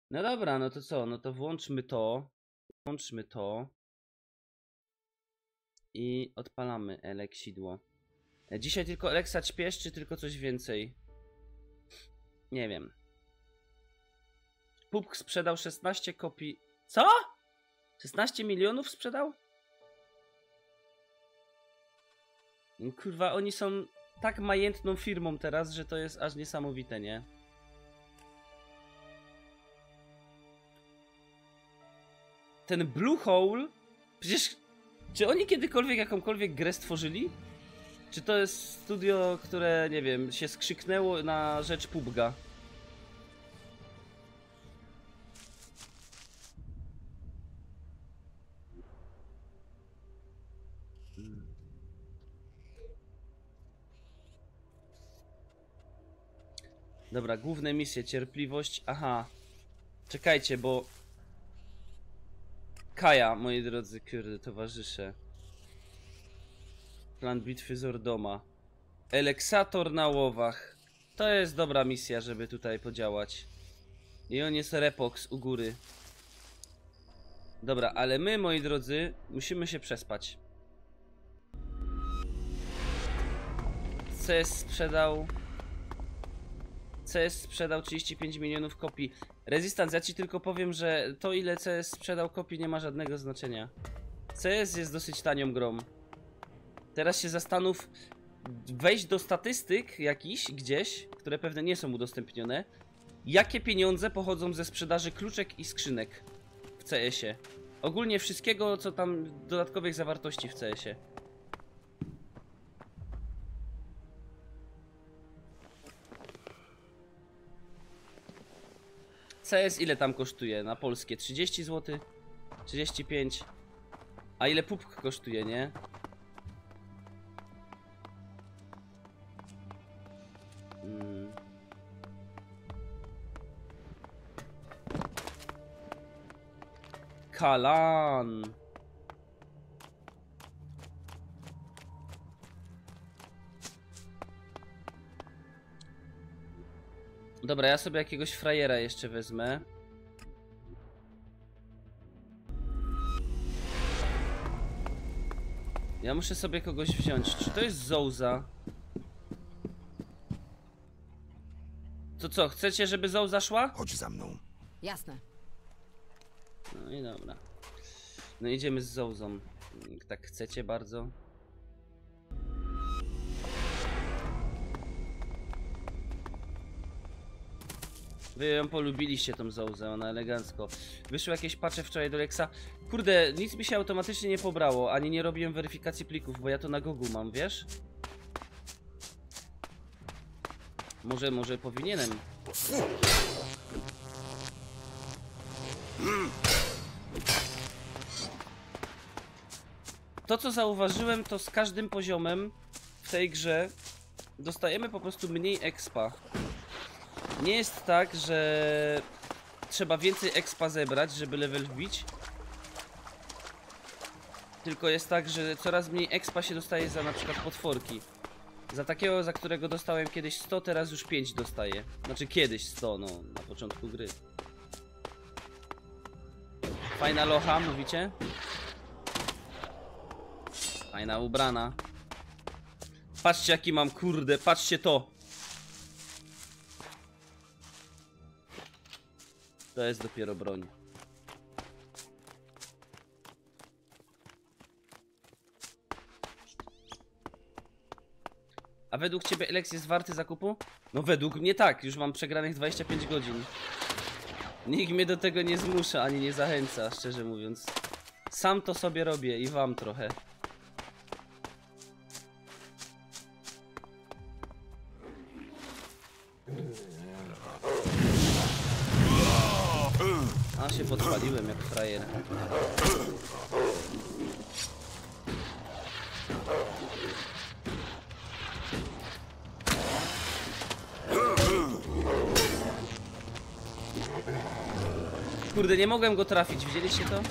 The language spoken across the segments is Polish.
No dobra, no to co? No to włączmy to. Włączmy to. I odpalamy eleksidło. Dzisiaj tylko Alexa śpiesz, czy tylko coś więcej? Nie wiem. Pupk sprzedał 16 kopii. Co? 16 milionów sprzedał? Kurwa, oni są tak majętną firmą teraz, że to jest aż niesamowite, nie? Ten Bluehole... Przecież... Czy oni kiedykolwiek jakąkolwiek grę stworzyli? Czy to jest studio, które, nie wiem, się skrzyknęło na rzecz PUBG'a? Dobra, główne misje, cierpliwość. Aha. Czekajcie, bo... Kaja, moi drodzy, kurde, towarzysze. Plan bitwy z Ordoma. Eleksator na łowach. To jest dobra misja, żeby tutaj podziałać. I on jest Repox u góry. Dobra, ale my, moi drodzy, musimy się przespać. CS sprzedał 35 milionów kopii. Resistance, ja ci tylko powiem, że to ile CS sprzedał kopii nie ma żadnego znaczenia. CS jest dosyć tanią grą. Teraz się zastanów, wejść do statystyk jakichś gdzieś, które pewnie nie są udostępnione. Jakie pieniądze pochodzą ze sprzedaży kluczek i skrzynek w CS-ie? Ogólnie wszystkiego, co tam dodatkowych zawartości w CS-ie. CS ile tam kosztuje na polskie? 30 zł? 35? A ile PUBG kosztuje, nie? Kalan. Dobra, ja sobie jakiegoś frajera jeszcze wezmę. Ja muszę sobie kogoś wziąć. Czy to jest Zouza? To co, chcecie, żeby Zouza szła? Chodź za mną. Jasne. No i dobra. No idziemy z Zouzą. Tak chcecie bardzo. Wy ją polubiliście, tą Zouzę, ona elegancko. Wyszły jakieś patche wczoraj do Lexa. Kurde, nic mi się automatycznie nie pobrało, ani nie robiłem weryfikacji plików, bo ja to na Gogu mam, wiesz? Może powinienem. To co zauważyłem, to z każdym poziomem w tej grze dostajemy po prostu mniej expa. Nie jest tak, że trzeba więcej expa zebrać, żeby level wbić. Tylko jest tak, że coraz mniej expa się dostaje za na przykład potworki. Za takiego, za którego dostałem kiedyś 100, teraz już 5 dostaję. Znaczy kiedyś 100, no, na początku gry. Fajna locha, mówicie? Fajna ubrana. Patrzcie jaki mam, kurde, patrzcie to. To jest dopiero broń. A według ciebie Alex jest warty zakupu? No według mnie tak, już mam przegranych 25 godzin. Nikt mnie do tego nie zmusza, ani nie zachęca, szczerze mówiąc. Sam to sobie robię i wam trochę. A się podpaliłem jak frajer. Kurde, nie mogłem go trafić, widzieliście to?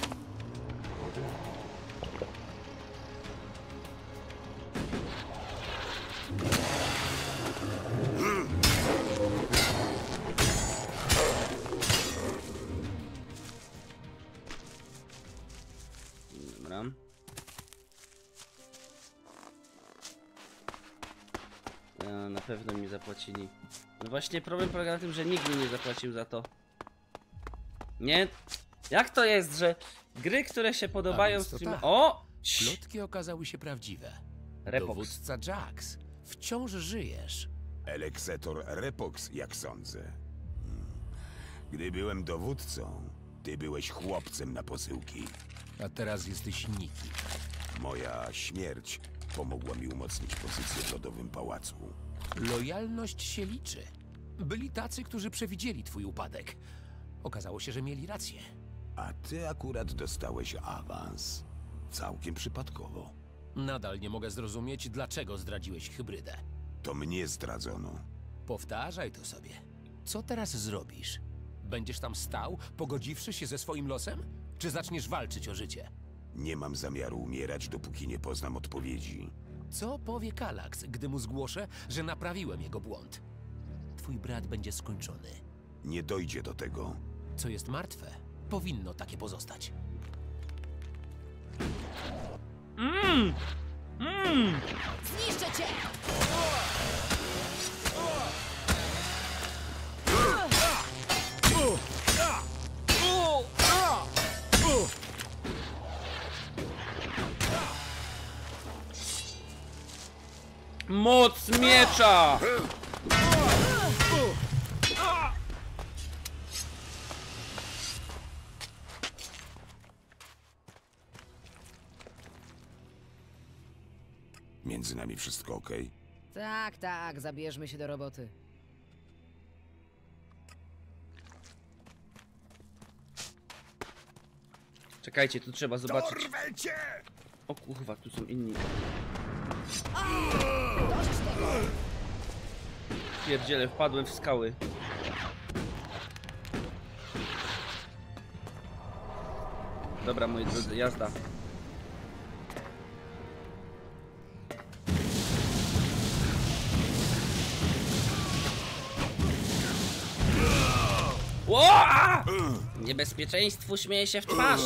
pewno mi zapłacili. No właśnie problem polega na tym, że nikt mi nie zapłacił za to. Nie? Jak to jest, że gry, które się podobają więc to stream... tak. O! Plotki okazały się prawdziwe. Repox. Dowódca Jax, wciąż żyjesz. Eleksetor Repox, jak sądzę. Gdy byłem dowódcą, ty byłeś chłopcem na posyłki. A teraz jesteś nikim. Moja śmierć pomogła mi umocnić pozycję w Lodowym Pałacu. Lojalność się liczy. Byli tacy, którzy przewidzieli twój upadek. Okazało się, że mieli rację. A ty akurat dostałeś awans. Całkiem przypadkowo. Nadal nie mogę zrozumieć, dlaczego zdradziłeś hybrydę. To mnie zdradzono. Powtarzaj to sobie. Co teraz zrobisz? Będziesz tam stał, pogodziwszy się ze swoim losem? Czy zaczniesz walczyć o życie? Nie mam zamiaru umierać, dopóki nie poznam odpowiedzi. Co powie Kallax, gdy mu zgłoszę, że naprawiłem jego błąd? Twój brat będzie skończony. Nie dojdzie do tego. Co jest martwe, powinno takie pozostać. Zniszczę cię! Moc miecza! Między nami wszystko okej? Tak, tak, zabierzmy się do roboty. Czekajcie, tu trzeba zobaczyć. Dorwę cię! O kurwa, tu są inni. Dość tego! Pierdziele, wpadłem w skały. Dobra, moi drodzy, jazda. Ło! Niebezpieczeństwu śmieje się w twarz.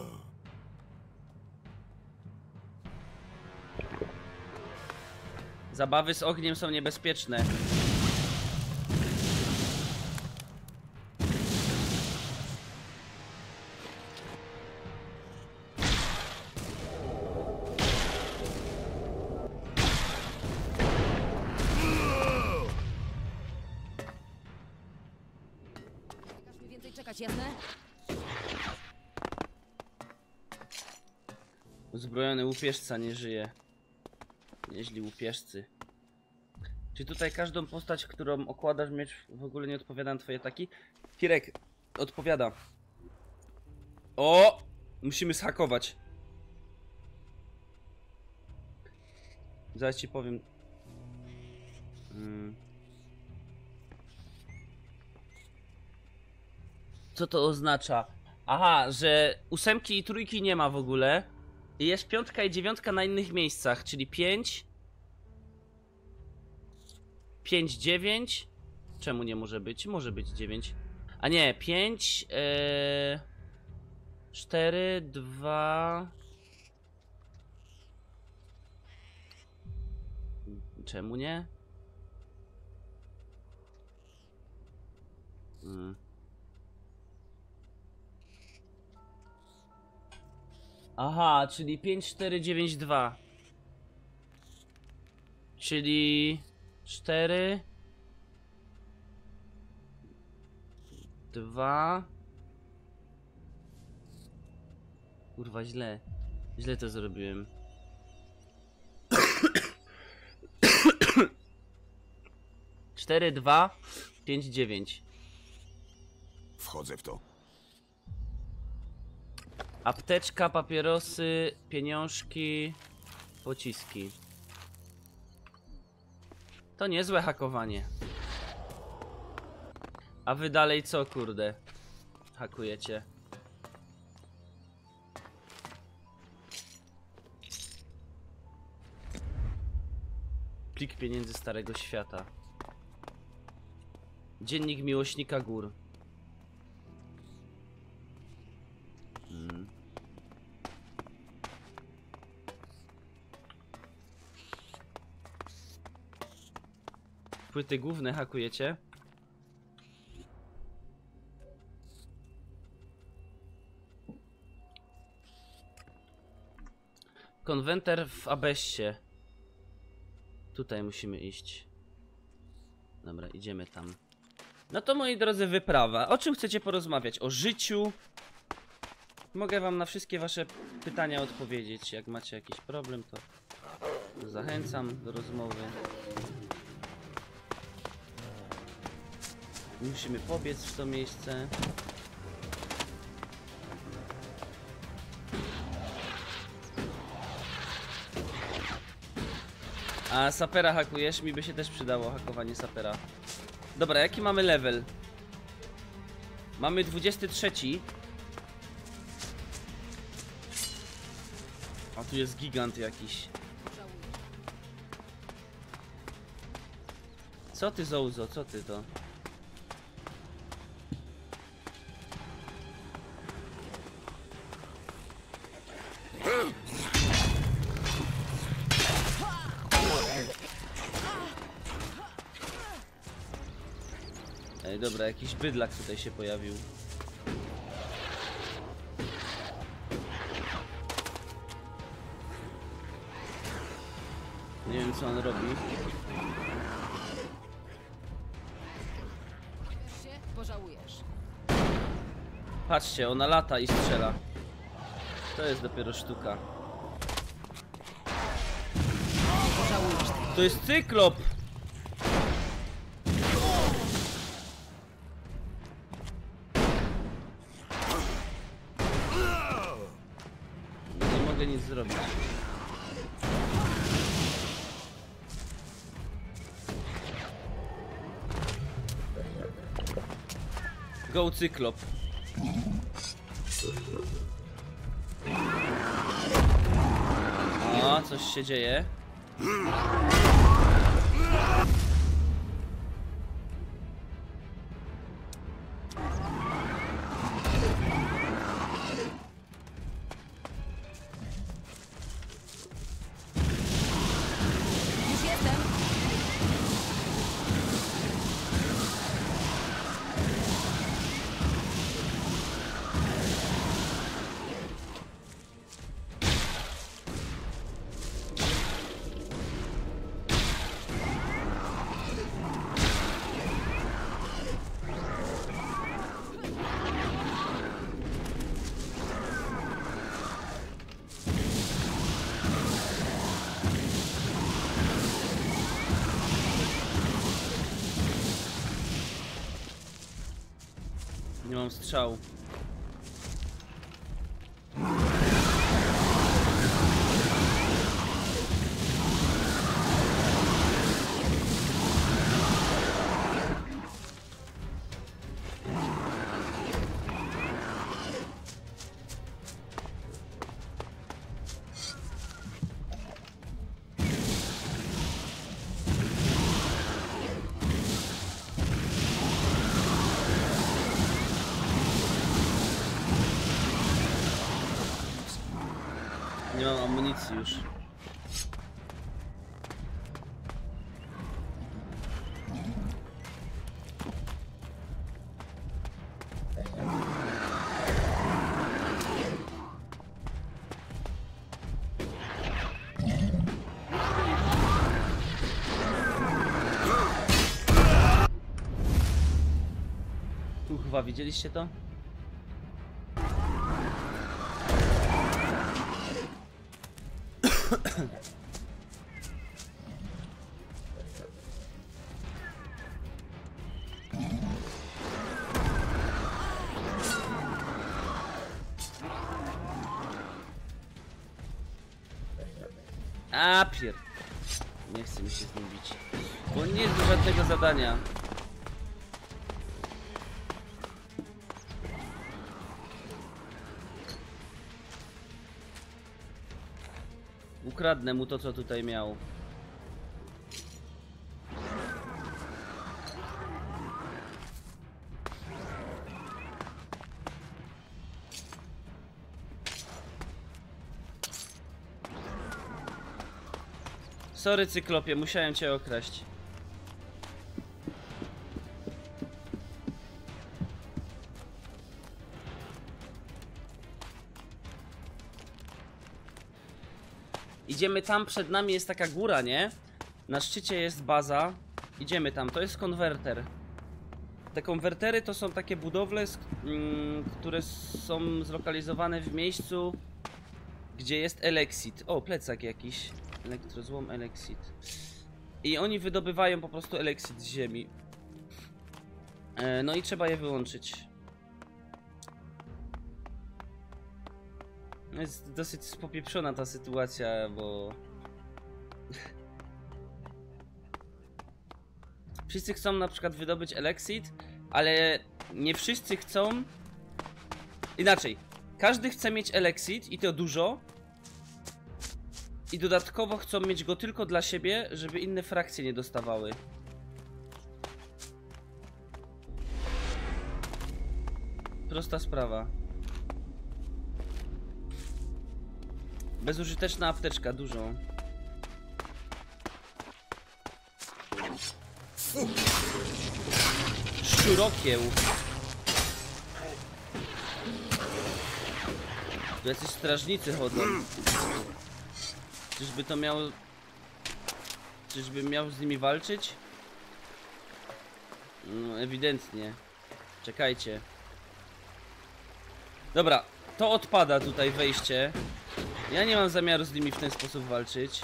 Zabawy z ogniem są niebezpieczne. Każ mi więcej czekać, jasne? Uzbrojony łupieżca nie żyje. Nieźli łupieżcy. Czy tutaj każdą postać, którą okładasz miecz, w ogóle nie odpowiada na twoje ataki? Kirek odpowiada. O! Musimy zhakować. Zaraz ci powiem. Co to oznacza? Aha, że 8 i 3 nie ma w ogóle. I jest 5 i 9 na innych miejscach, czyli 5. 5, 9. Czemu nie może być? Może być 9. A nie, 5, 4, 2. Czemu nie? Aha, czyli 5, 4, 9, 2. Czyli 4, 2. Kurwa, źle. Źle to zrobiłem. Cztery, 2, 5, 9. Wchodzę w to. Apteczka, papierosy, pieniążki, pociski. To niezłe hakowanie. A wy dalej co, kurde? Hakujecie. Plik pieniędzy Starego Świata. Dziennik miłośnika gór. Płyty główne hakujecie. Konwenter w Abessie. Tutaj musimy iść. Dobra, idziemy tam. No to moi drodzy, wyprawa. O czym chcecie porozmawiać? O życiu? Mogę wam na wszystkie wasze pytania odpowiedzieć. Jak macie jakiś problem, to zachęcam do rozmowy. Musimy pobiec w to miejsce. A sapera hakujesz? Mi by się też przydało hakowanie sapera. Dobra, jaki mamy level? Mamy 23. A tu jest gigant jakiś. Co ty, Zouzo? Co ty to? Ej, dobra, jakiś bydlak tutaj się pojawił. Nie wiem, co on robi. Pożałujesz. Patrzcie, ona lata i strzela. To jest dopiero sztuka. Pożałujesz. To jest cyklop! Nie mogę nic zrobić. Go cyklop. O, coś się dzieje. Już jestem. Nie mam strzału. Nie mam amunicji już. Kurwa, widzieliście to? A pier... Nie chce mi się z nim bić. Bo nie jest do żadnego zadania. Ukradnę mu to, co tutaj miał. Sorry, cyklopie, musiałem cię okraść. Idziemy tam, przed nami jest taka góra, nie? Na szczycie jest baza. Idziemy tam, to jest konwerter. Te konwertery to są takie budowle, które są zlokalizowane w miejscu, gdzie jest Elexit. O, plecak jakiś. Elektrozłom Elexit. I oni wydobywają po prostu Elexit z ziemi. No i trzeba je wyłączyć. Jest dosyć popieprzona ta sytuacja, bo... Wszyscy chcą na przykład wydobyć Elexit, ale nie wszyscy chcą... Inaczej. Każdy chce mieć Elexit i to dużo. I dodatkowo chcą mieć go tylko dla siebie, żeby inne frakcje nie dostawały. Prosta sprawa. Bezużyteczna apteczka, dużo. Szczurokieł. Tu jacyś strażnicy chodzą. Czyżby to miał... Czyżbym miał z nimi walczyć? No ewidentnie. Czekajcie. Dobra, to odpada tutaj wejście. Ja nie mam zamiaru z nimi w ten sposób walczyć.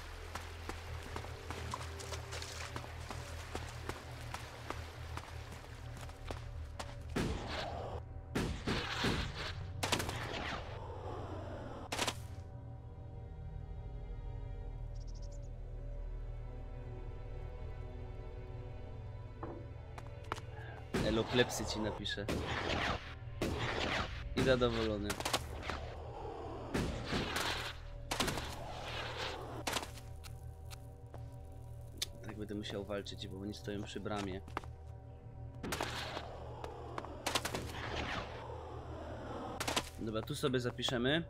Eloplepsy ci napiszę. I zadowolony. Tak będę musiał walczyć, bo oni stoją przy bramie. Dobra, tu sobie zapiszemy.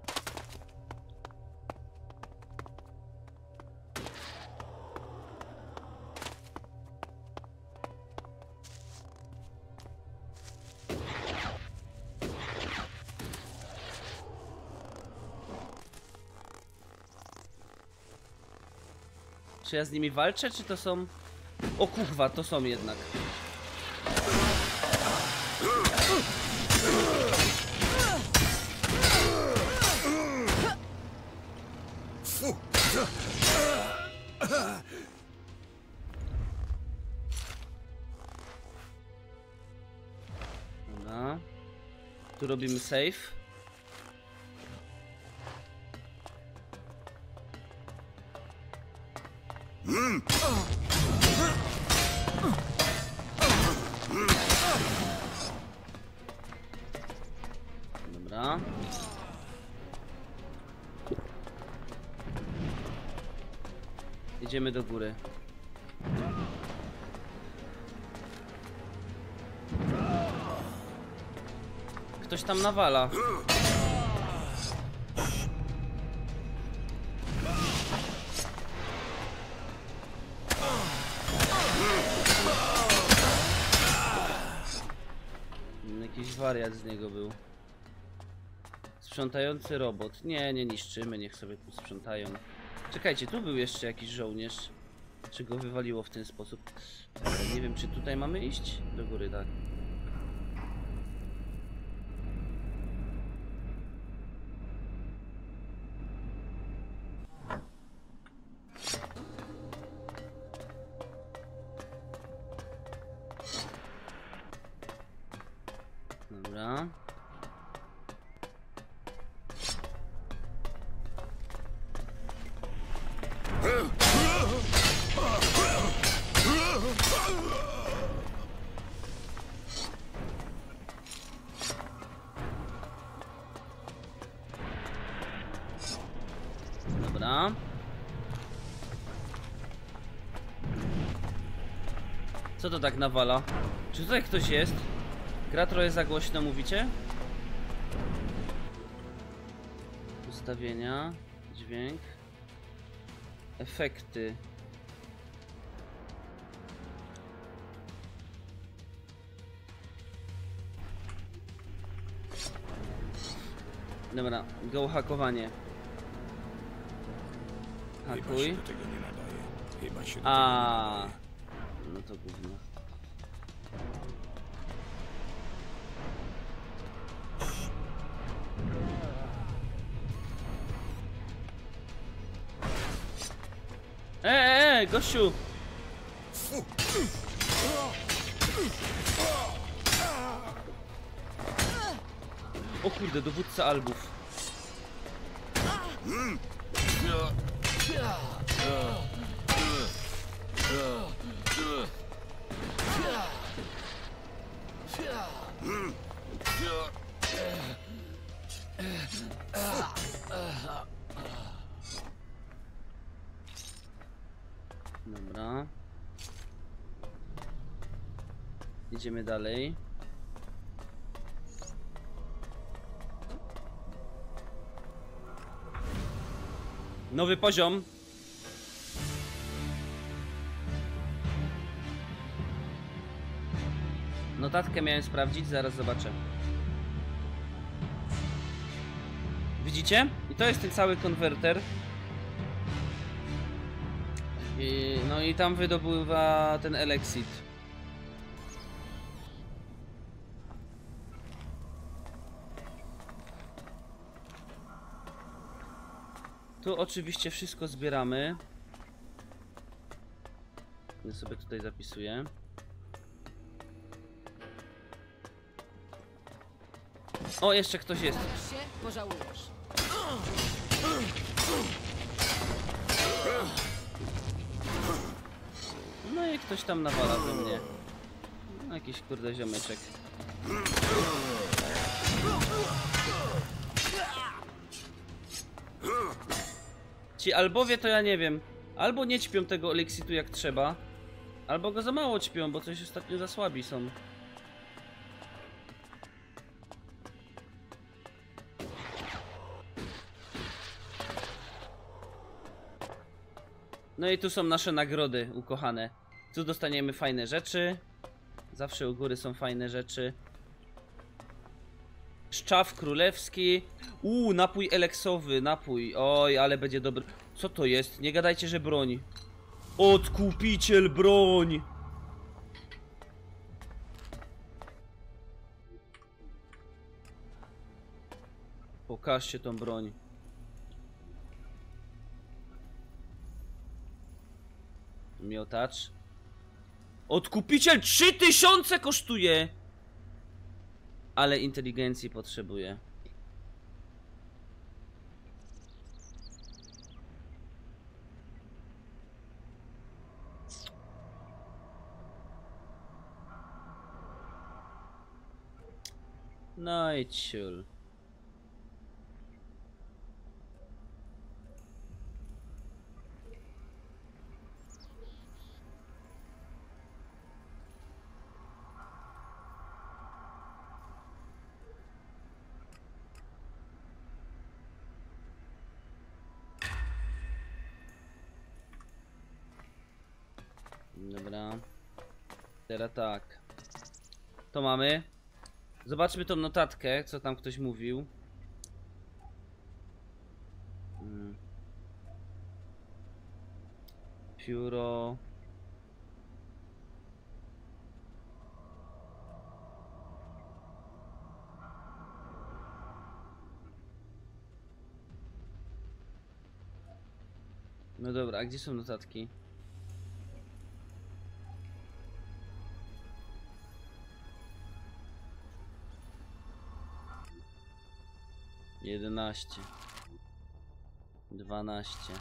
Czy ja z nimi walczę, czy to są... O kurwa, to są jednak. Dobra. Tu robimy save. Dobra. Idziemy do góry. Ktoś tam nawala. Jakiś wariat z niego był. Sprzątający robot. Nie, nie niszczymy, niech sobie tu sprzątają. Czekajcie, tu był jeszcze jakiś żołnierz. Czy go wywaliło w ten sposób? Nie wiem, czy tutaj mamy iść? Do góry, tak. Dobra. Dobra. Co to tak nawala? Czy tutaj ktoś jest? Gra trochę za głośno, mówicie? Ustawienia, dźwięk, efekty. Dobra, go hakowanie. Chyba Hakuj. się do tego nie nadaje. Chyba się do tego nie A, nadaje. no to gówno. Gościu! O kurde, dowódca Albów. Dobra. Idziemy dalej. Nowy poziom. Notatkę miałem sprawdzić, zaraz zobaczę. Widzicie? I to jest ten cały konwerter. No i tam wydobywa ten Elexit. Tu oczywiście wszystko zbieramy. Ja sobie tutaj zapisuję. O, jeszcze ktoś jest. Stawisz się, pożałujesz. No i ktoś tam nawala we mnie. No, jakiś kurde ziomeczek. Ci albowie to ja nie wiem. Albo nie ćpią tego Elixitu jak trzeba, albo go za mało ćpią, bo coś ostatnio za słabi są. No i tu są nasze nagrody ukochane. Tu dostaniemy fajne rzeczy. Zawsze u góry są fajne rzeczy. Szczaw królewski. Napój eleksowy, napój. Oj, ale będzie dobry. Co to jest? Nie gadajcie, że broń. Odkupiciel broń. Pokażcie tą broń. Miotacz. Odkupiciel 3000 kosztuje. Ale inteligencji potrzebuje. No i ciul. Dobra. Teraz tak. To mamy. Zobaczmy tą notatkę, co tam ktoś mówił. Pióro. No dobra, a gdzie są notatki? Jedenaście. 12.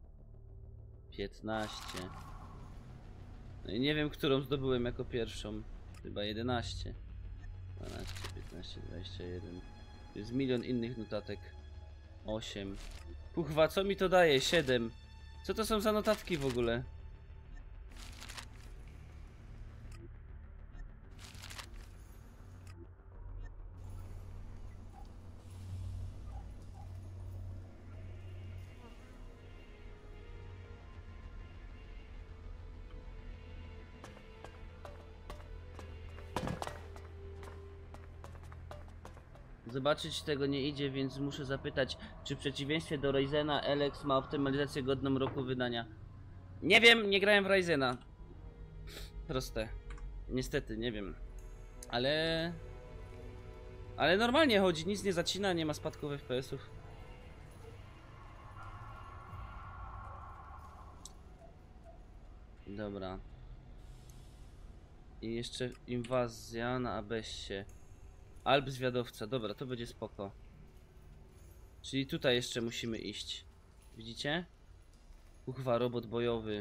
15. No i nie wiem, którą zdobyłem jako pierwszą. Chyba 11. 12, 15, 21. Jest milion innych notatek. 8. Puchwa, co mi to daje? 7. Co to są za notatki w ogóle? Zobaczyć tego nie idzie, więc muszę zapytać, czy w przeciwieństwie do Ryzena Elex ma optymalizację godną roku wydania. Nie wiem, nie grałem w Ryzena. Proste. Niestety, nie wiem. Ale normalnie chodzi, nic nie zacina, nie ma spadków FPS-ów. Dobra. I jeszcze inwazja na Abessie. Alb zwiadowca, dobra, to będzie spoko. Czyli tutaj jeszcze musimy iść. Widzicie? Uchwa, robot bojowy.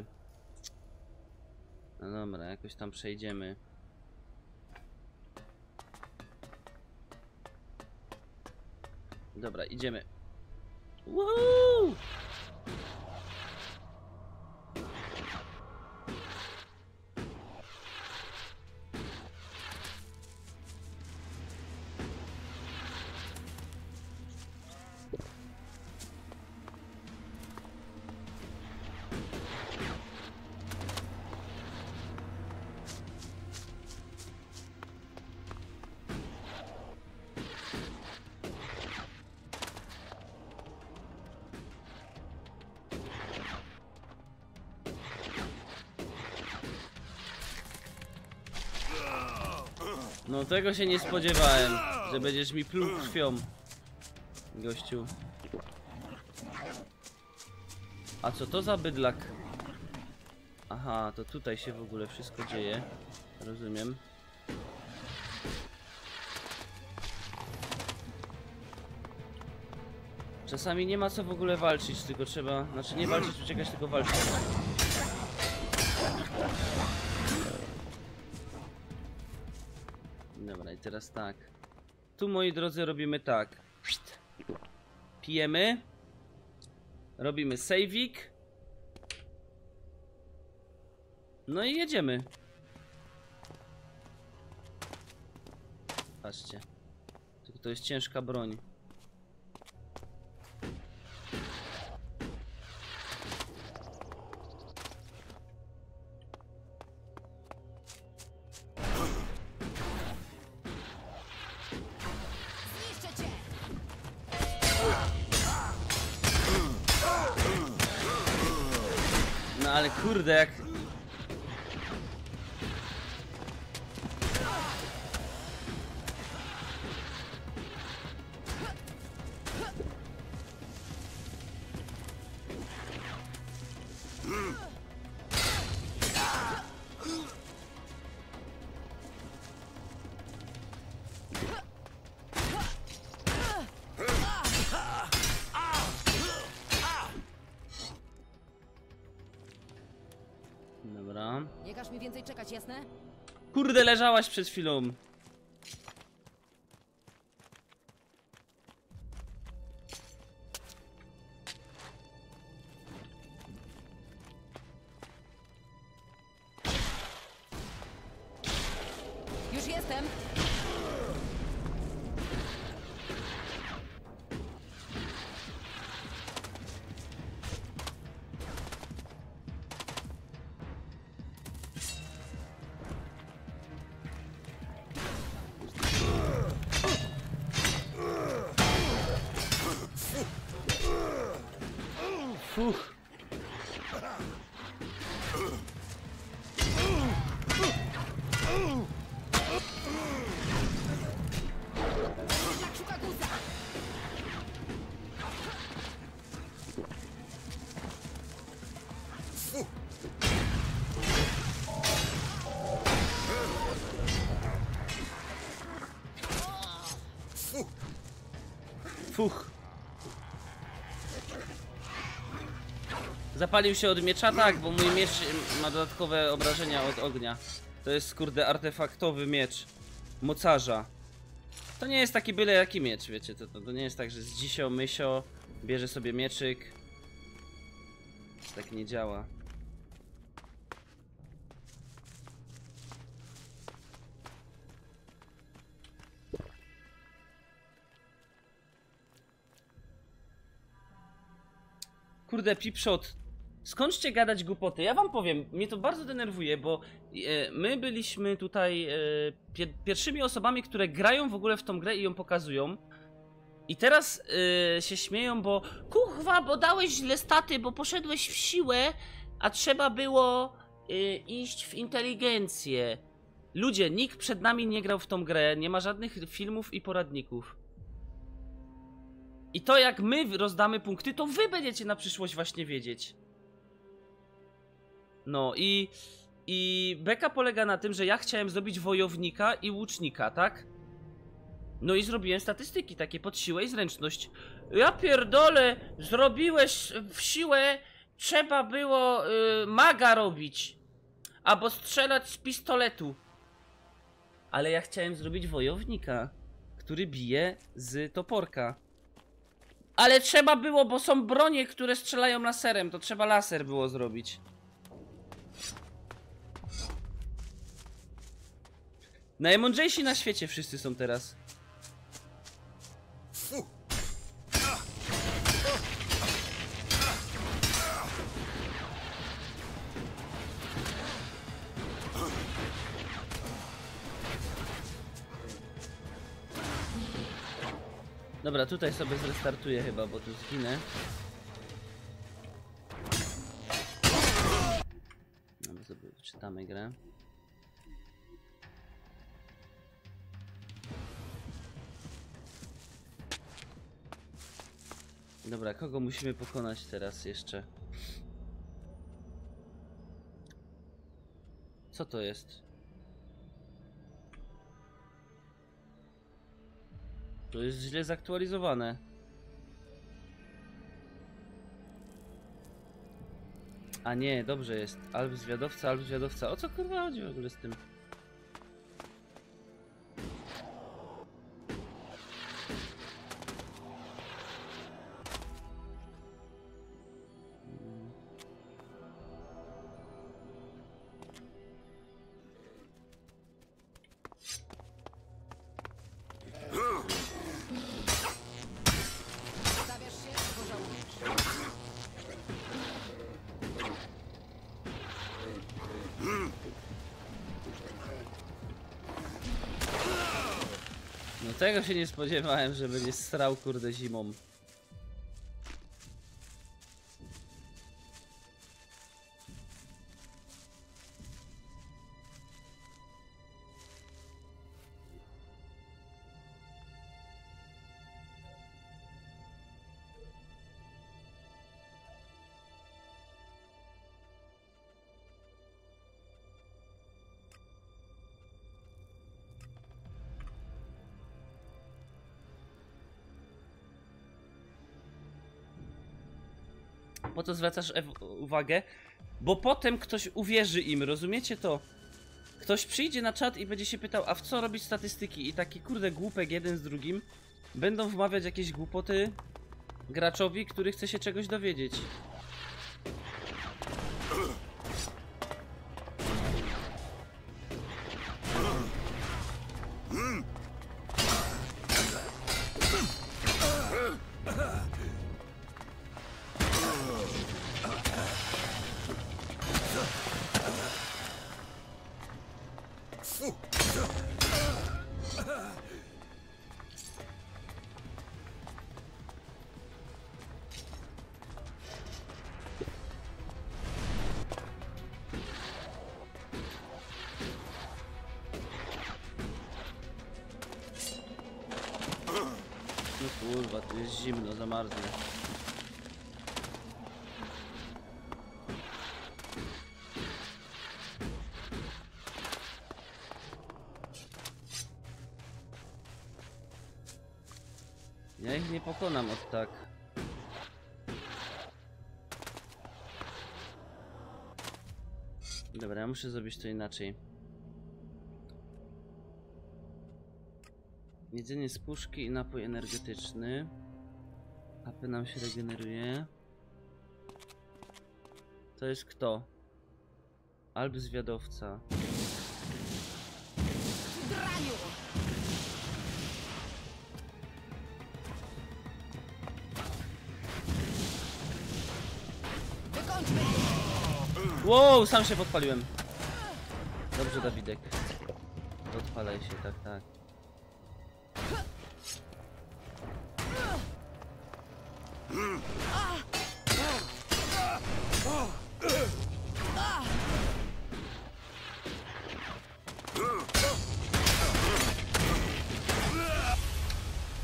No dobra, jakoś tam przejdziemy. Dobra, idziemy. Woohoo! No tego się nie spodziewałem, że będziesz mi pluł krwią, gościu. A co to za bydlak? Aha, to tutaj się w ogóle wszystko dzieje. Rozumiem. Czasami nie ma co w ogóle walczyć, tylko trzeba... Znaczy nie walczyć, uciekać, tylko walczyć. Dobra, i teraz tak. Tu, moi drodzy, robimy tak. Pijemy. Robimy saveik. No i jedziemy. Patrzcie. Tylko to jest ciężka broń. No ale kurde, jak... Dobra. Nie każ mi więcej czekać, jasne? Kurde, leżałaś przed chwilą. Już jestem! Fuch. Tak szuka guza! Fuch. Zapalił się od miecza? Tak, bo mój miecz ma dodatkowe obrażenia od ognia. To jest, kurde, artefaktowy miecz mocarza. To nie jest taki byle jaki miecz, wiecie, to nie jest tak, że z dzisio mysio bierze sobie mieczyk. Tak nie działa. Kurde, Pipshot, skończcie gadać głupoty. Ja wam powiem, mnie to bardzo denerwuje, bo my byliśmy tutaj pierwszymi osobami, które grają w ogóle w tą grę i ją pokazują. I teraz się śmieją, bo kurwa, bo dałeś źle staty, bo poszedłeś w siłę, a trzeba było iść w inteligencję. Ludzie, nikt przed nami nie grał w tą grę, nie ma żadnych filmów i poradników. I to jak my rozdamy punkty, to wy będziecie na przyszłość właśnie wiedzieć. No i beka polega na tym, że ja chciałem zrobić wojownika i łucznika, tak? No i zrobiłem statystyki takie pod siłę i zręczność. Ja pierdolę, zrobiłeś w siłę, trzeba było maga robić. Albo strzelać z pistoletu. Ale ja chciałem zrobić wojownika, który bije z toporka. Ale trzeba było, bo są bronie, które strzelają laserem, to trzeba laser było zrobić. Najmądrzejsi na świecie wszyscy są teraz. Dobra, tutaj sobie zrestartuję chyba, bo tu zginę. No, sobie czytamy grę. Dobra, kogo musimy pokonać teraz jeszcze? Co to jest? To jest źle zaktualizowane. A nie, dobrze jest. Alb zwiadowca, alb zwiadowca. O co kurwa chodzi w ogóle z tym? Stawiasz się, pożałujesz. No tego się nie spodziewałem, że będzie strał kurde zimą. Po co zwracasz uwagę? Bo potem ktoś uwierzy im, rozumiecie to? Ktoś przyjdzie na czat i będzie się pytał, a w co robić statystyki? I taki kurde głupek jeden z drugim będą wmawiać jakieś głupoty graczowi, który chce się czegoś dowiedzieć. No kurwa, tu jest zimno, zamarznie. Ja ich nie pokonam od tak. Dobra, ja muszę zrobić to inaczej. Jedzenie z puszki i napój energetyczny. AP nam się regeneruje. To jest kto? Alb zwiadowca. Draniu! Wykończmy! Wow, sam się podpaliłem. Dobrze, Dawidek. Odpalaj się, tak, tak.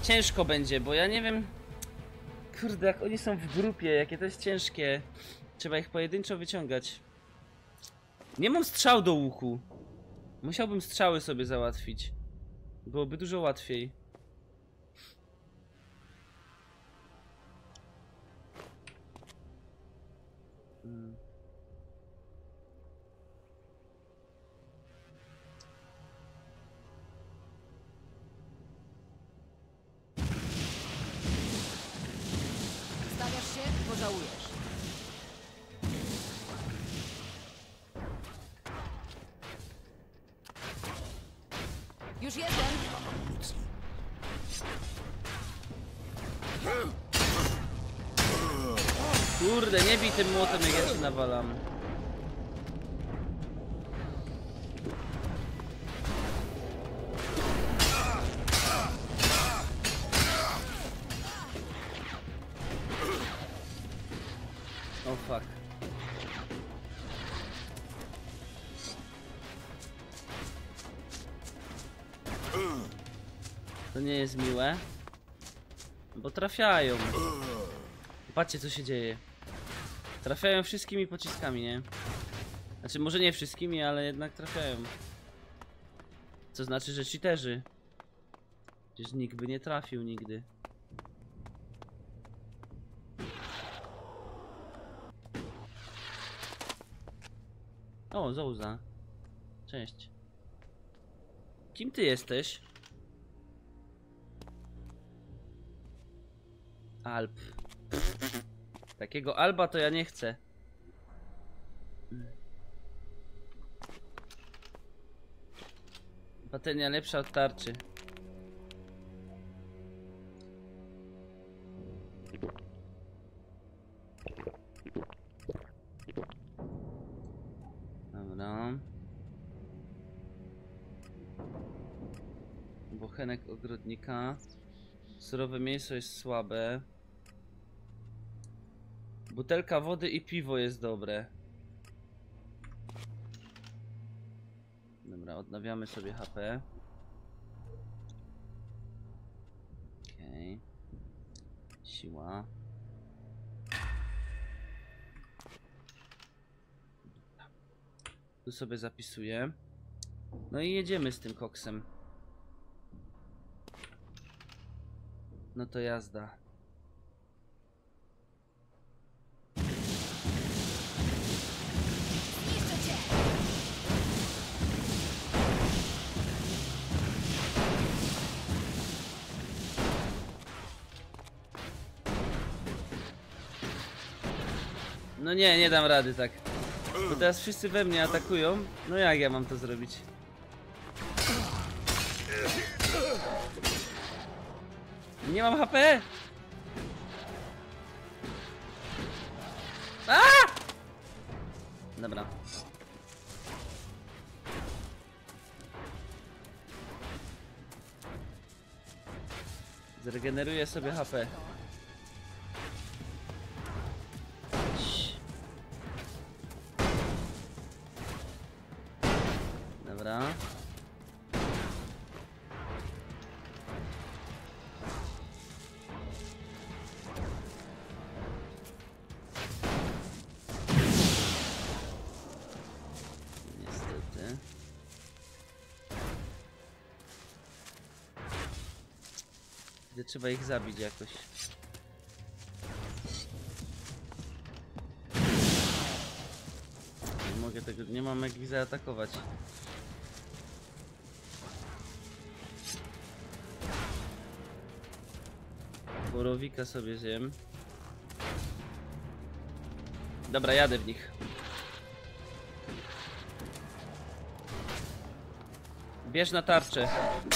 Ciężko będzie, bo ja nie wiem... Kurde, jak oni są w grupie, jakie to jest ciężkie. Trzeba ich pojedynczo wyciągać. Nie mam strzał do łuku. Musiałbym strzały sobie załatwić. Byłoby dużo łatwiej. Stawiasz się, pożałujesz. Już jeden. Amunicji. Kurde, nie bij tym młotem, jak ja ci nawalam. O fuck. To nie jest miłe. Bo trafiają. Patrzcie, co się dzieje. Trafiają wszystkimi pociskami, nie? Znaczy, może nie wszystkimi, ale jednak trafiają. Co znaczy, że cheaterzy. Przecież nikt by nie trafił nigdy. O, Zouza. Cześć. Kim ty jesteś? Alp. Takiego Alba to ja nie chcę. Patelnia lepsza od tarczy. Dobra. Bochenek ogrodnika. Surowe mięso jest słabe. Butelka wody i piwo jest dobre. Dobra, odnawiamy sobie HP. Okej. Siła. Tu sobie zapisuję. No i jedziemy z tym koksem. No to jazda. No nie, nie dam rady tak. Bo teraz wszyscy we mnie atakują. No jak ja mam to zrobić? Nie mam HP! A! Dobra. Zregeneruję sobie HP. Dobra. Niestety. Gdzie trzeba ich zabić jakoś. Nie mogę tego, nie mam jak ich zaatakować. Borowika sobie zjem. Dobra, jadę w nich. Bierz na tarczę.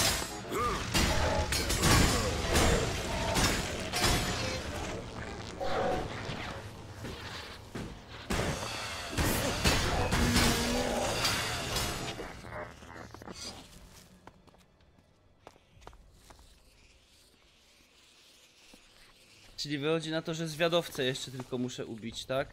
Czyli wychodzi na to, że zwiadowcę jeszcze tylko muszę ubić, tak?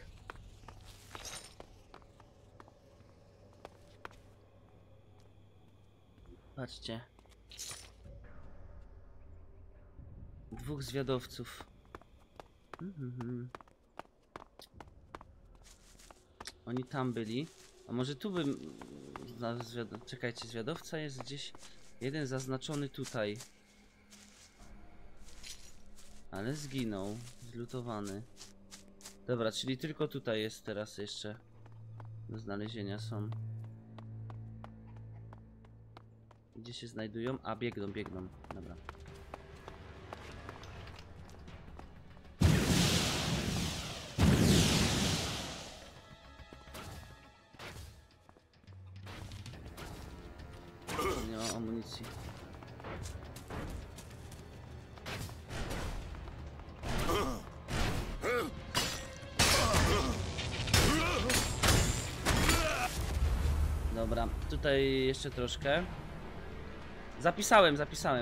Patrzcie. 2 zwiadowców. Oni tam byli. A może tu bym... Czekajcie, zwiadowca jest gdzieś... Jeden zaznaczony tutaj. Ale zginął. Zlutowany. Dobra, czyli tylko tutaj jest teraz jeszcze. Do znalezienia są. Gdzie się znajdują? A, biegną. Dobra. Nie mam amunicji. Dobra, tutaj jeszcze troszkę. Zapisałem.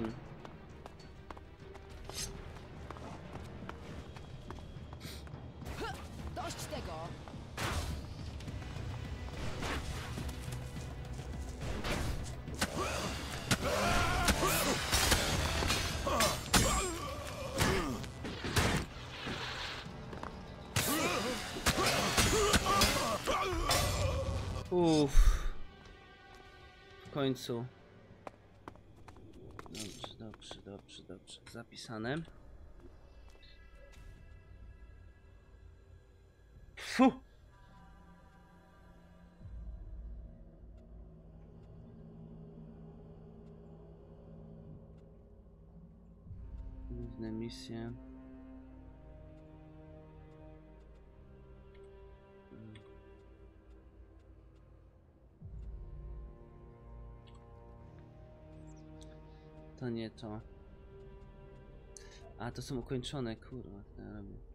Dość tego! Uff. W końcu. Dobrze. Zapisane. Fu. Główne misje. To nie to. A, to są ukończone, kurwa, co ja robię.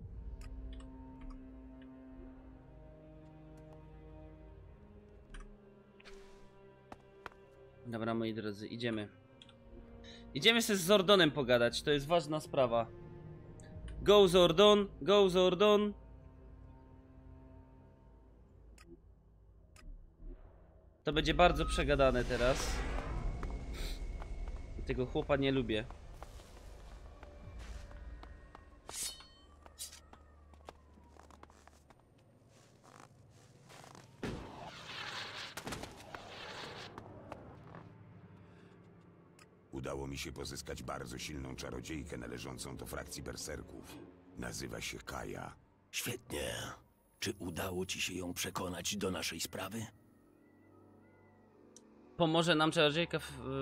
Dobra, moi drodzy, idziemy. Idziemy sobie z Zordonem pogadać, to jest ważna sprawa. Go Zordon, go Zordon. To będzie bardzo przegadane teraz. Tego chłopa nie lubię. Udało mi się pozyskać bardzo silną czarodziejkę należącą do frakcji berserków. Nazywa się Kaja. Świetnie. Czy udało ci się ją przekonać do naszej sprawy? Pomoże nam czarodziejka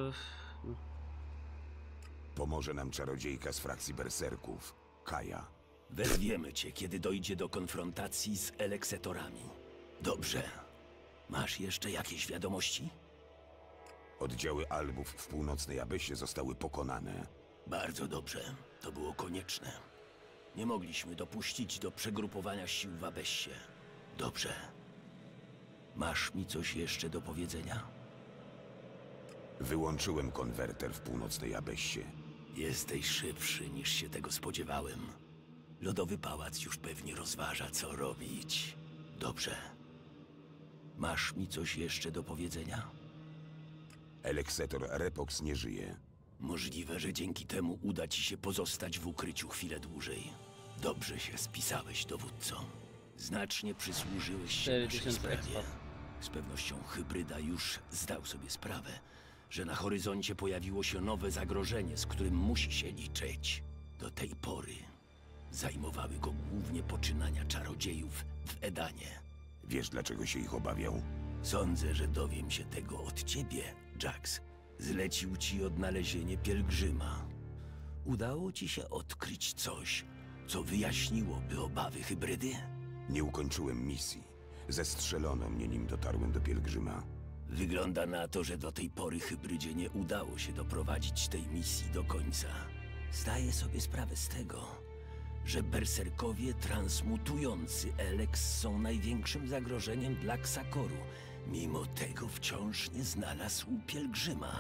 Pomoże nam czarodziejka z frakcji berserków. Kaja. Wezwiemy cię, kiedy dojdzie do konfrontacji z eleksetorami. Dobrze. Masz jeszcze jakieś wiadomości? Oddziały Albów w północnej Abessie zostały pokonane. Bardzo dobrze. To było konieczne. Nie mogliśmy dopuścić do przegrupowania sił w Abessie. Dobrze. Masz mi coś jeszcze do powiedzenia? Wyłączyłem konwerter w północnej Abessie. Jesteś szybszy niż się tego spodziewałem. Lodowy Pałac już pewnie rozważa, co robić. Dobrze. Masz mi coś jeszcze do powiedzenia? Eleksetor Repox nie żyje. Możliwe, że dzięki temu uda ci się pozostać w ukryciu chwilę dłużej. Dobrze się spisałeś, dowódco. Znacznie przysłużyłeś się naszej 4000 sprawie. expa. Z pewnością hybryda już zdał sobie sprawę, że na horyzoncie pojawiło się nowe zagrożenie, z którym musi się liczyć. Do tej pory zajmowały go głównie poczynania czarodziejów w Edanie. Wiesz, dlaczego się ich obawiał? Sądzę, że dowiem się tego od ciebie, Jax. Zlecił ci odnalezienie pielgrzyma. Udało ci się odkryć coś, co wyjaśniłoby obawy hybrydy? Nie ukończyłem misji. Zestrzelono mnie, nim dotarłem do pielgrzyma. Wygląda na to, że do tej pory hybrydzie nie udało się doprowadzić tej misji do końca. Zdaję sobie sprawę z tego, że berserkowie transmutujący Elex są największym zagrożeniem dla Xakoru. Mimo tego wciąż nie znalazł pielgrzyma.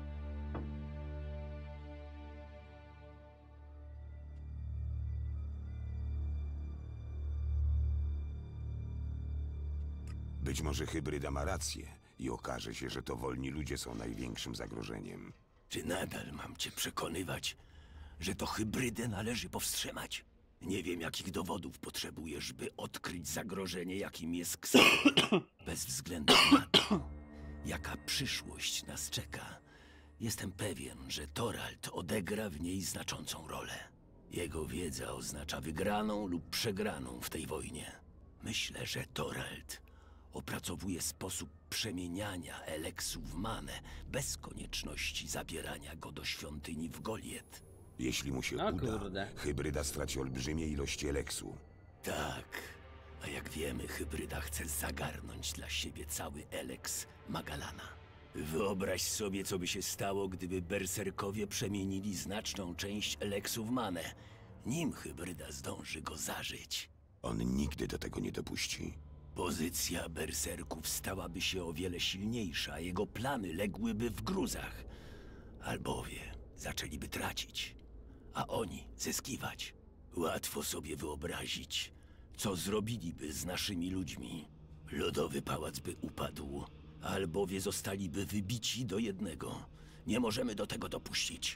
Być może hybryda ma rację i okaże się, że to wolni ludzie są największym zagrożeniem. Czy nadal mam cię przekonywać, że to hybrydę należy powstrzymać. Nie wiem, jakich dowodów potrzebujesz, by odkryć zagrożenie, jakim jest Xavier. Bez względu na to, jaka przyszłość nas czeka, jestem pewien, że Torald odegra w niej znaczącą rolę. Jego wiedza oznacza wygraną lub przegraną w tej wojnie. Myślę, że Torald opracowuje sposób przemieniania Eleksu w manę, bez konieczności zabierania go do świątyni w Goliet. Jeśli mu się O uda, kurde. hybryda straci olbrzymie ilości eleksu. Tak, a jak wiemy, hybryda chce zagarnąć dla siebie cały Eleks Magalana. Wyobraź sobie, co by się stało, gdyby berserkowie przemienili znaczną część Eleksu w manę, nim hybryda zdąży go zażyć. On nigdy do tego nie dopuści. Pozycja berserków stałaby się o wiele silniejsza, a jego plany ległyby w gruzach. Albowie zaczęliby tracić, a oni zyskiwać. Łatwo sobie wyobrazić, co zrobiliby z naszymi ludźmi. Lodowy pałac by upadł, a albowie zostaliby wybici do jednego. Nie możemy do tego dopuścić.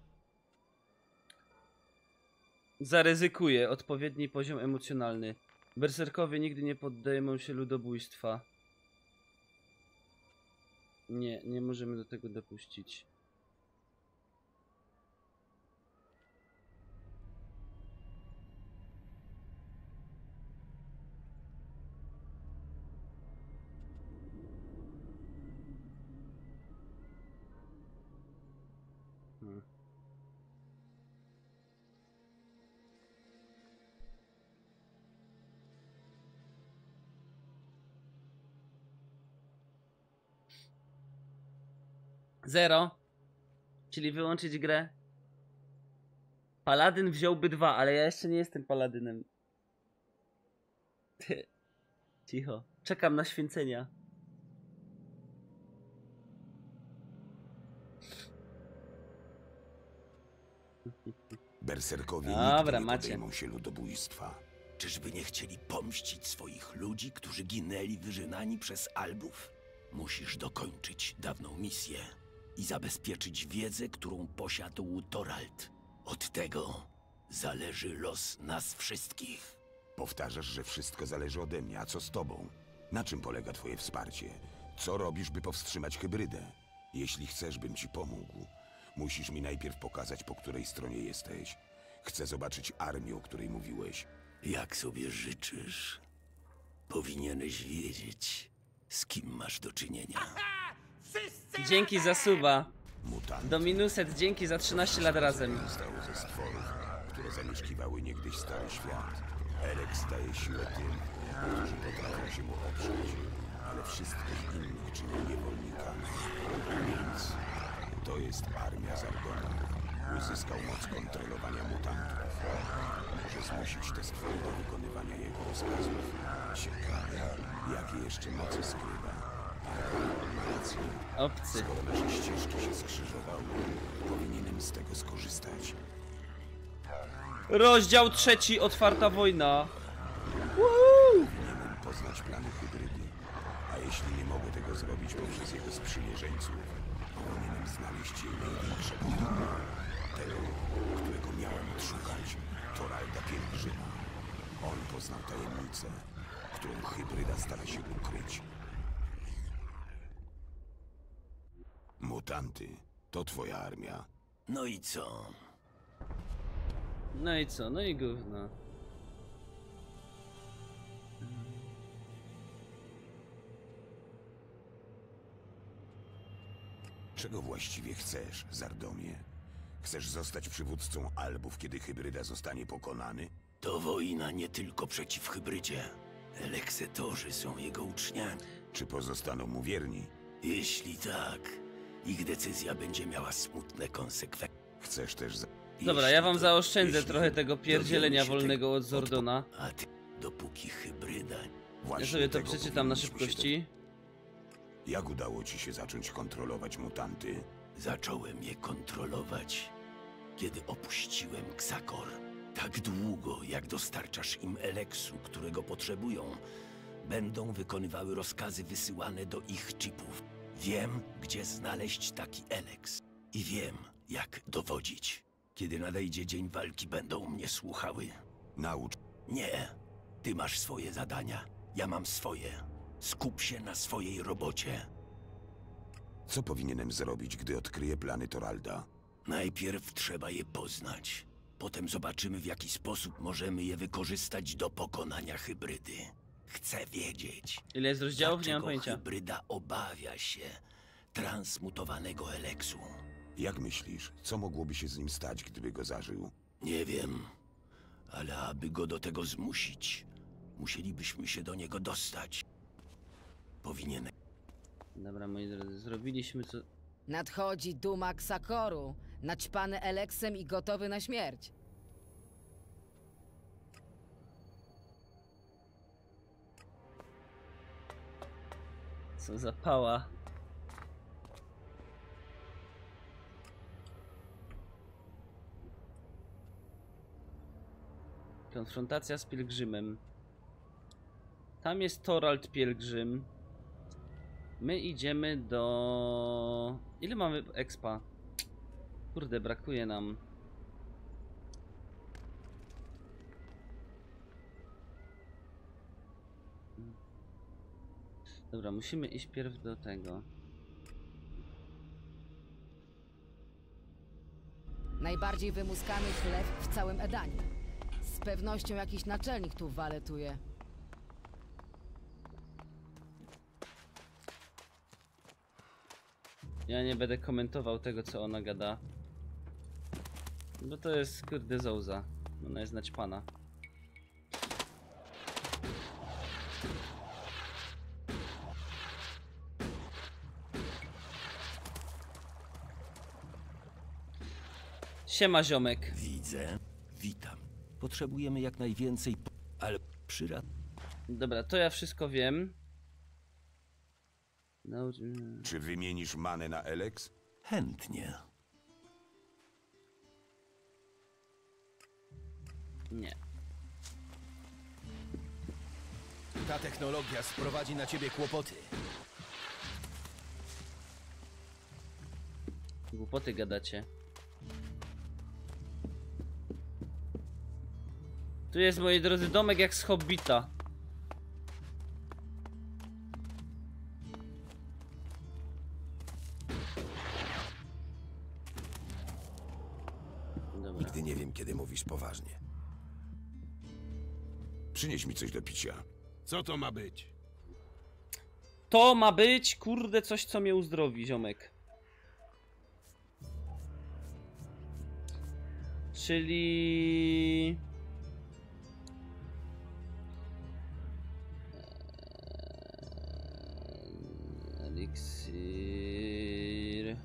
Zaryzykuję odpowiedni poziom emocjonalny. Berserkowie nigdy nie poddają się ludobójstwa. Nie możemy do tego dopuścić. Zero. Czyli wyłączyć grę. Paladyn wziąłby 2, ale ja jeszcze nie jestem paladynem. Cicho. Czekam na święcenia. Berserkowie Dobra, nigdy nie macie. podejmą się ludobójstwa. Czyżby nie chcieli pomścić swoich ludzi, którzy ginęli wyżynani przez Albów? Musisz dokończyć dawną misję i zabezpieczyć wiedzę, którą posiadł Torald. Od tego zależy los nas wszystkich. Powtarzasz, że wszystko zależy ode mnie, a co z tobą? Na czym polega twoje wsparcie? Co robisz, by powstrzymać hybrydę? Jeśli chcesz, bym ci pomógł, musisz mi najpierw pokazać, po której stronie jesteś. Chcę zobaczyć armię, o której mówiłeś. Jak sobie życzysz, powinieneś wiedzieć, z kim masz do czynienia. Dzięki za suba. Mutant Dominuset, dzięki za 13 lat razem. został ze stworów, które zamieszkiwały niegdyś stary świat. Eleks daje siłę tym, którzy potrafią się mu oprzeć, ale wszystkich innych czyni niewolnikami. Więc to jest armia Zargona. Uzyskał moc kontrolowania mutantów. Może zmusić te stwory do wykonywania jego rozkazów. Ciekawe, jakie jeszcze mocy skrywa. Ma rację. Obcy. Skoro nasze ścieżki się skrzyżowały, powinienem z tego skorzystać. Rozdział 3. Otwarta wojna. Powinienem poznać plany hybrydy. A jeśli nie mogę tego zrobić poprzez jego sprzymierzeńców, powinienem znaleźć jej największego wroga. Tego, którego miałem odszukać. Toralda Pielgrzyma. On poznał tajemnicę, którą hybryda stara się ukryć. Mutanty, to twoja armia. No i co? No i co? No i gówno. Czego właściwie chcesz, Zardomie? Chcesz zostać przywódcą Albów, kiedy hybryda zostanie pokonany? To wojna nie tylko przeciw hybrydzie. Eleksetorzy są jego uczniami. Czy pozostaną mu wierni? Jeśli tak, ich decyzja będzie miała smutne konsekwencje. Chcesz też... Dobra, ja wam zaoszczędzę trochę tego pierdzielenia wolnego od Zordona. A ty, dopóki hybryda... Ja sobie to przeczytam na szybkości. Jak udało ci się zacząć kontrolować mutanty? Zacząłem je kontrolować, kiedy opuściłem Xakor. Tak długo, jak dostarczasz im eleksu, którego potrzebują, będą wykonywały rozkazy wysyłane do ich chipów. Wiem, gdzie znaleźć taki eleks. I wiem, jak dowodzić. Kiedy nadejdzie dzień walki, będą mnie słuchały. Naucz. Nie. Ty masz swoje zadania, ja mam swoje. Skup się na swojej robocie. Co powinienem zrobić, gdy odkryję plany Toralda? Najpierw trzeba je poznać. Potem zobaczymy, w jaki sposób możemy je wykorzystać do pokonania hybrydy. Chcę wiedzieć, Ile jest rozdziałów? Nie mam dlaczego pojęcia. hybryda obawia się transmutowanego Eleksu. Jak myślisz, co mogłoby się z nim stać, gdyby go zażył? Nie wiem, ale aby go do tego zmusić, musielibyśmy się do niego dostać. Powinien. Dobra, moi drodzy, zrobiliśmy co... Nadchodzi duma Xakoru, naćpany Eleksem i gotowy na śmierć. Co za pała. Konfrontacja z pielgrzymem. Tam jest Torald pielgrzym. My idziemy do... Ile mamy expa? Kurde, brakuje nam. Dobra, musimy iść pierw do tego. Najbardziej wymuskany chleb w całym Edanie. Z pewnością jakiś naczelnik tu waletuje. Ja nie będę komentował tego, co ona gada. Bo to jest, kurde, Zouza. Ona jest naćpana. Siema, ziomek. Widzę. Witam. Potrzebujemy jak najwięcej, ale przyrad. Dobra, to ja wszystko wiem. No, Czy wymienisz manę na Eleks? Chętnie. nie. Ta technologia sprowadzi na ciebie kłopoty. Głupoty gadacie. Tu jest, moi drodzy, domek jak z Hobbita. Dobra. Nigdy nie wiem, kiedy mówisz poważnie. Przynieś mi coś do picia. Co to ma być? To ma być, kurde, coś, co mnie uzdrowi, ziomek. Czyli... Eliksir...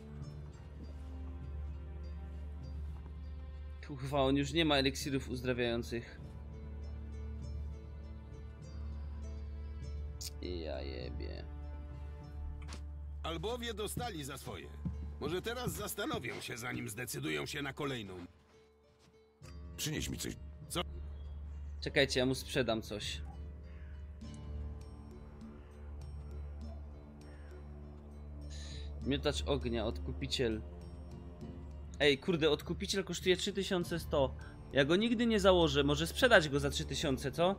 Kurwa, on już nie ma eliksirów uzdrawiających. Ja jebie. Albowie dostali za swoje. Może teraz zastanowią się, zanim zdecydują się na kolejną. Przynieś mi coś. Czekajcie, ja mu sprzedam coś. Miotacz ognia, odkupiciel. Ej, kurde, odkupiciel kosztuje 3100. Ja go nigdy nie założę, może sprzedać go za 3000, co?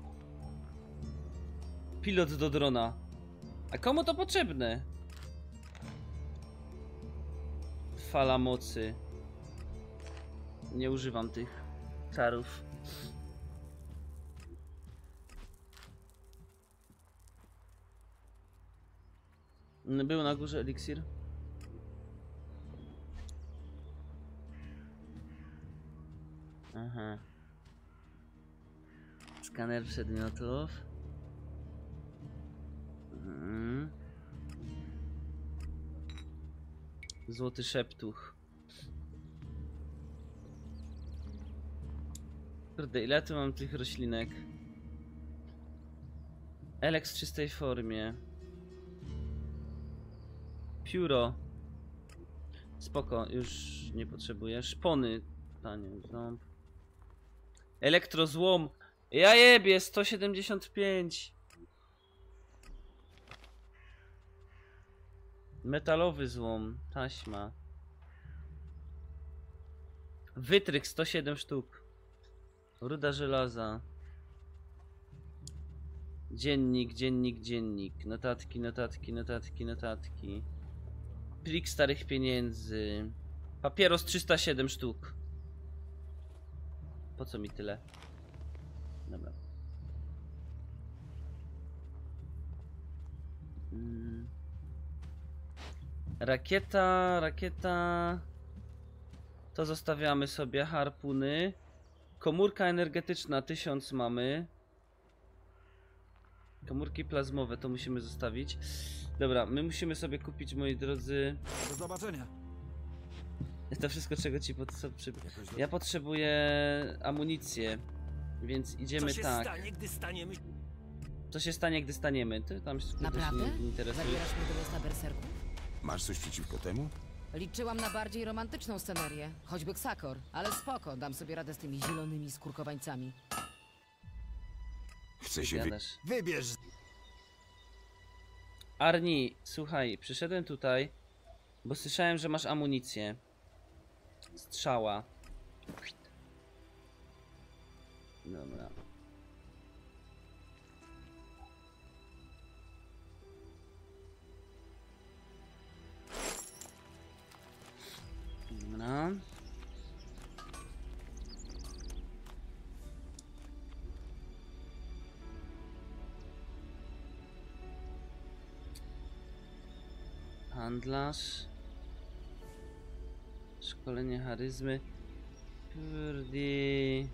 Pilot do drona. A komu to potrzebne? Fala mocy. Nie używam tych czarów. Był na górze eliksir. Aha. Skaner przedmiotów. Złoty szeptuch. Kurde, ile tu mam tych roślinek? Eleks w czystej formie. Pióro. Spoko, już nie potrzebuję. Szpony. Tanie, ząb. Elektrozłom. Ja jebie, 175. Metalowy złom. Taśma. Wytrych 107 sztuk. Ruda żelaza. Dziennik, dziennik, dziennik. Notatki, notatki, notatki, notatki. Plik starych pieniędzy. Papieros 307 sztuk. Po co mi tyle? Dobra. Rakieta, rakieta. To zostawiamy sobie. Harpuny. Komórka energetyczna 1000 mamy. Komórki plazmowe to musimy zostawić. Dobra, my musimy sobie kupić, moi drodzy. Do zobaczenia. To wszystko, czego ci ja potrzebuję amunicję. Więc idziemy tak. gdy staniemy... Co się stanie, gdy staniemy? Ty tam się Naprawdę? nie interesuje. Zabierasz mnie do miasta berserków? Masz coś przeciwko temu? Liczyłam na bardziej romantyczną scenerię, choćby Ksakor, ale spoko, dam sobie radę z tymi zielonymi skórkowańcami. Chcę się Gadasz. Wybierz. Arni, słuchaj, przyszedłem tutaj, bo słyszałem, że masz amunicję. Strzała. Dobra. Dobra. Handlarz. Szkolenie charyzmy. Kurde.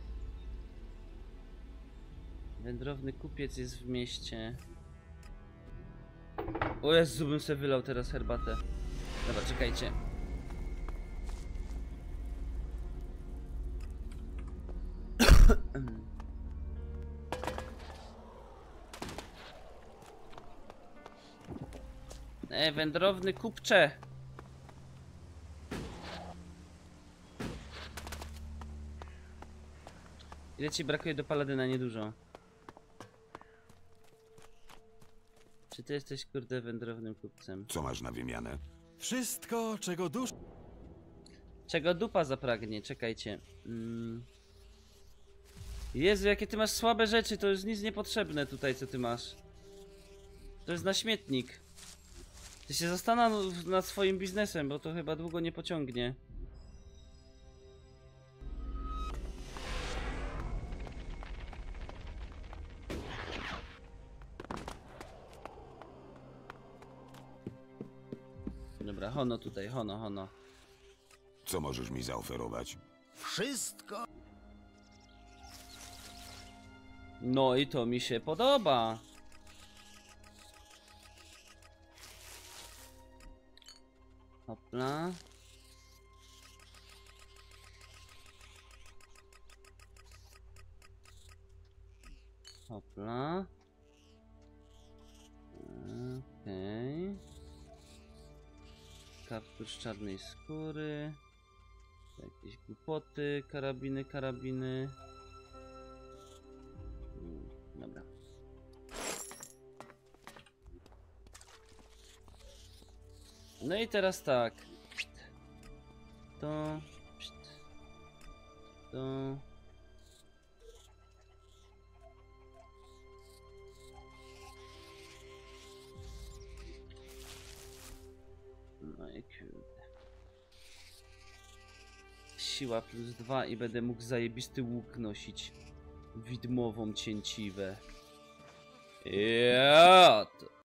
Wędrowny kupiec jest w mieście. O Jezu, bym sobie wylał teraz herbatę. Dobra, czekajcie. Wędrowny kupcze. Ile ci brakuje do paladyna? Niedużo. Czy ty jesteś, kurde, wędrownym kupcem? Co masz na wymianę? Wszystko, czego dusza... Czego dupa zapragnie? Czekajcie. Jezu, jakie ty masz słabe rzeczy, to już nic niepotrzebne tutaj, co ty masz. To jest na śmietnik. Ty się zastanów nad swoim biznesem, bo to chyba długo nie pociągnie. Dobra, hono tutaj, hono, hono. Co możesz mi zaoferować? Wszystko? No i to mi się podoba. Hopla. Hopla. Okej. Kaptur z czarnej skóry. Jakieś głupoty, karabiny, karabiny. Dobra. No i teraz tak. To. To. No i kurde. Siła +2 i będę mógł zajebisty łuk nosić. Widmową cięciwę. Ja, to